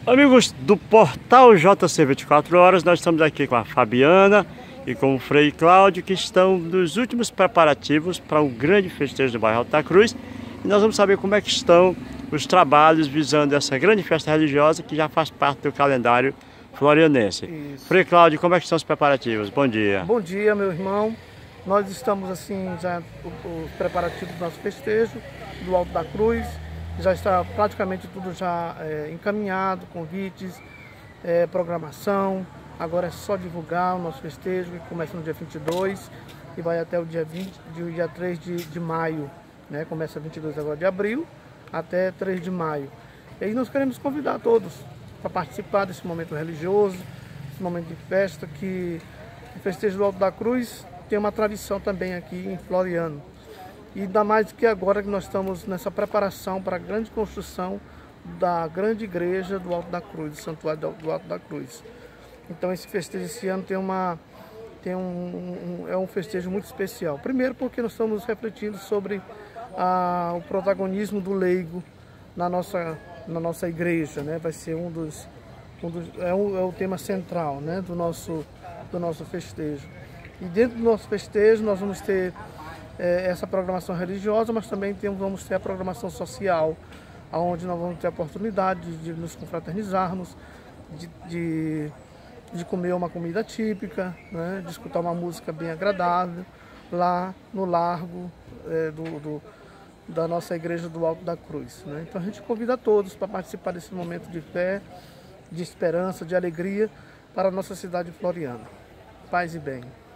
Amigos do Portal JC 24 Horas, nós estamos aqui com a Fabiana e com o Frei Cláudio, que estão nos últimos preparativos para um grande festejo do bairro Alto da Cruz. E nós vamos saber como é que estão os trabalhos visando essa grande festa religiosa que já faz parte do calendário florianense. Isso. Frei Cláudio, como é que estão os preparativos? Bom dia. Bom dia, meu irmão. Nós estamos assim já os preparativos do nosso festejo do Alto da Cruz. Já está praticamente tudo já encaminhado, convites, programação. Agora é só divulgar o nosso festejo, que começa no dia 22 e vai até o dia 3 de maio. Né? Começa 22 agora de abril até 3 de maio. E aí nós queremos convidar todos para participar desse momento religioso, esse momento de festa, que o festejo do Alto da Cruz tem uma tradição também aqui em Floriano. E ainda mais que agora que nós estamos nessa preparação para a grande construção da grande igreja do Alto da Cruz, do Santuário do Alto da Cruz. Então esse festejo esse ano é um festejo muito especial. Primeiro porque nós estamos refletindo sobre o protagonismo do leigo na nossa igreja, né? Vai ser é o tema central, né? do nosso festejo. E dentro do nosso festejo nós vamos ter essa programação religiosa, mas também vamos ter a programação social, onde nós vamos ter a oportunidade de nos confraternizarmos, de comer uma comida típica, né? De escutar uma música bem agradável, lá no largo da nossa igreja do Alto da Cruz. Né? Então a gente convida a todos para participar desse momento de fé, de esperança, de alegria para a nossa cidade floriana. Paz e bem.